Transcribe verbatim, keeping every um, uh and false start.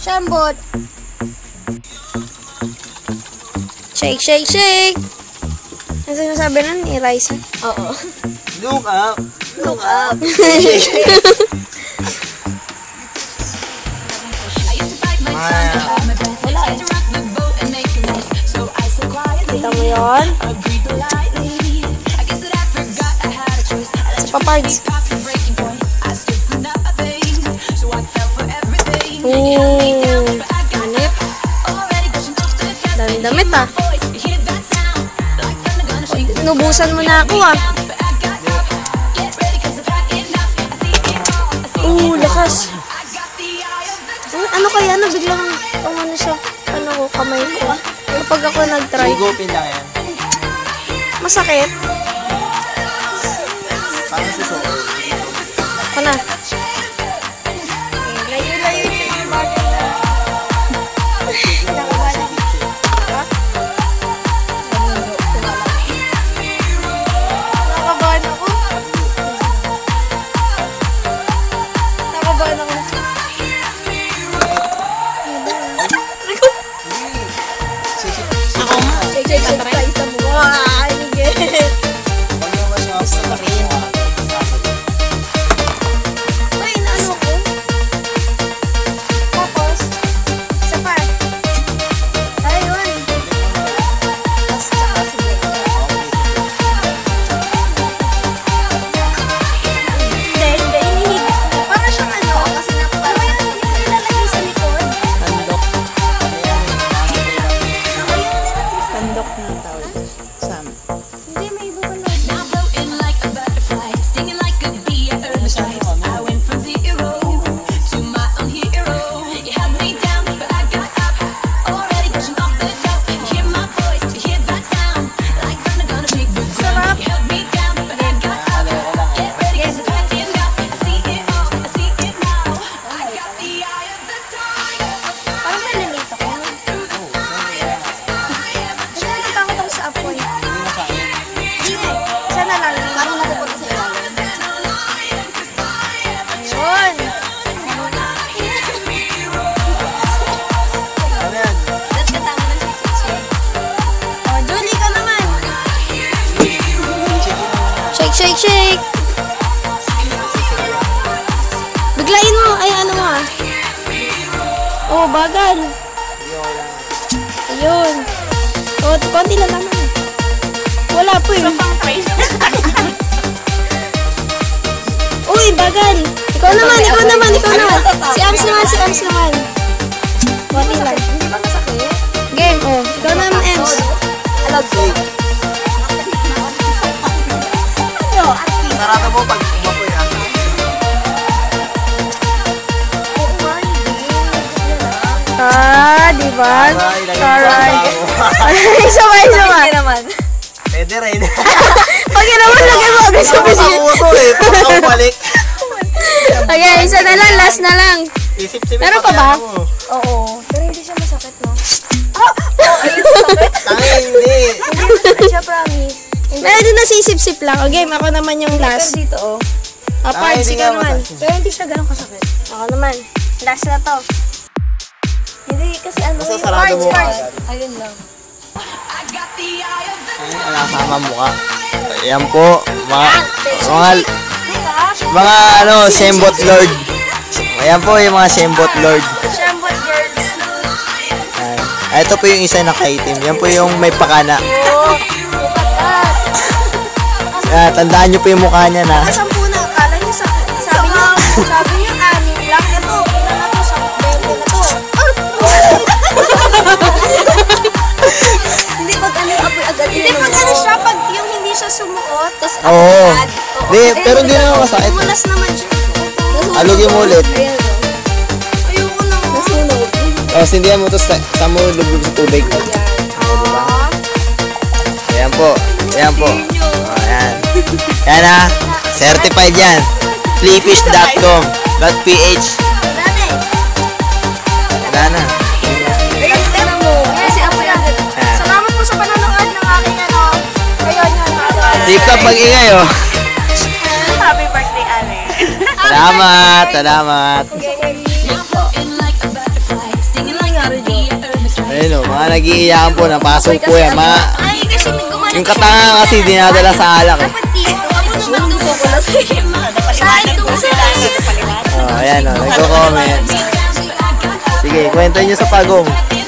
Shambot. Shake, shake, shake. Ano sinasabi nun ni Raisa? Oo. Look up. Look up. Kita mo yun? Sa papards. Ooh. Hanip. Dami damit ah. Nubusan mo na ako ah. Ooh, lakas. Ano kaya na biglang kung ano siya, ano ko, kamay ko. Kapag ako nag-try. Higupin lang yan. Masakit. Parang susuko. Ako na. Layo-layo yung mga bagay na. Nakabahan ako. Nakabahan ako. Shake, shake, shake. Sa isa mo. Wow, inigit. Pag yung mas mga patakin, Uy, naano ko? Tapos, isa pa. Ayun. Tapos tsaka sulit. Hindi, hindi. Inihig. Para siyang ano, kasi na parang yung nilalagay sa likod. Tandok. Ayun, nilalagay sa Tandok na tawag. Sam. Hindi, may iba pala. Sarap. Parang malamit ako. Kasi natatakot ako sa apoy. Hindi. Sana lang. Parang napupunta sa ilalim. Ayun. ano yan? That's katama ng shake, Oh, Julie ka naman. Shake, shake, shake. Biglain mo. Ay, ano mo ah. Oh, bagal. Ayun. Oh, konti lang naman. Wala po eh. Uy, bagal. Ikaw naman, ikaw naman, ikaw naman. Si Ams naman, si Ams naman. Konti lang. Hindi ba masakit? Game, oh. Ikaw naman, Ams. Allowed ko. Ano? Ati. Sarado mo pag umapoy ah. Oo nga, hindi. Ah, di ba? Taray, lagyan Taray. mo ang Isa ba, isa ba? Hindi naman. Pwede rin. Pag naman, lagay mo agad sa pisil. Nakakuto eh. Pag ako balik. Okay, isa na lang, last na lang. Isip-sipin Meron pa ba? Oo. Pero hindi siya masakit, no? Tangi, hindi. Hindi masakit siya, promise. Pero doon na sisip-sip lang. Okay, ako naman yung Pero last. dito, oh. Ah, Ay, parts, hindi ikaw nga naman. masakit. Pero hindi siya ganun kasakit. Ako naman. Last na to. Hindi, kasi ano Basta yung sarado parts, mo parts. agad. Ayun lang. Ayun, nakasama mo ka. Ayan po, mga, mga, Diba? mga ano, Shembot Lord. Ayan po yung mga Shembot Lord. Shambot girls. Ayan. Ah, ito po yung isa na kaitim. Yan po yung may pakana. Oh, Ah, tandaan nyo po yung mukha niya na. sampu na. Akala niyo sa... Sabi niyo, sabi niyo, anim lang. Ito, ilan na to? Sa bente na to. Hindi pag ano yung apoy agad. Hindi, pag ano siya, pag yung hindi siya sumuot, tapos Oo. agad. Oo. Di, Ayun, pero hindi naman masakit. umulas naman siya. Alugin mo ulit. Ayan, oh. Ayoko na nga. Nasunog. Tapos hindihan mo ito sa, sa mo lubog sa tubig. Ah, Ayan po. Ayan po. Oh, ayan. Yan ah. Certified yan. fleafish dot com dot p h. dati. Wala na. Ayun, tingnan mo. Kasi apoy agad. Ayan. Salamat po sa panonood ng aking ano. Ayun, yun. TikTok pag-ingay oh. Happy birthday, Ale. Salamat. Salamat. Okay. mga nag-iiyakan po, napasok po yan. Mga, Ay, kasi gumana. yung katangan kasi dinadala sa alak eh. Dapat dito. Ako naman dugo ko na sa'yo. Saan dugo sila? Oh, ayan o, nagko-comment. Sige, kwento nyo sa pagong.